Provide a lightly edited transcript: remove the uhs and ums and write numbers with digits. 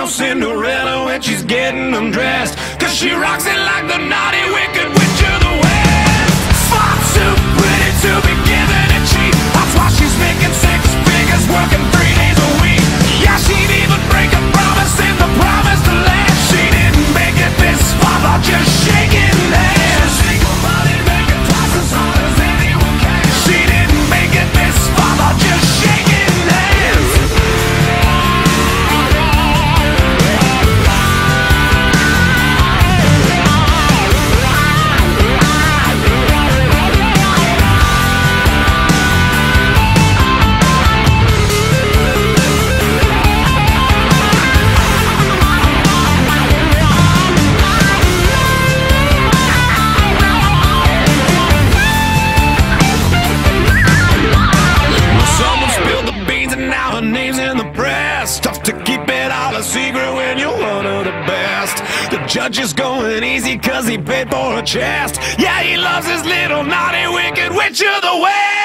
no Cinderella when she's getting undressed, 'cause she rocks it like the naughty wicked witch of the West. Far too pretty to be given a cheat, that's why she's making six figures working 3 days a week. Yeah, she'd even break a promise in the promised land. She didn't make it this far by just shaking hands. She'll shake her body, make it twice as hard as anyone can. She didn't make it this far by just shaking hands. Tough to keep it all a secret when you're one of the best. The judge is going easy 'cause he paid for a chest. Yeah, he loves his little naughty wicked witch of the West.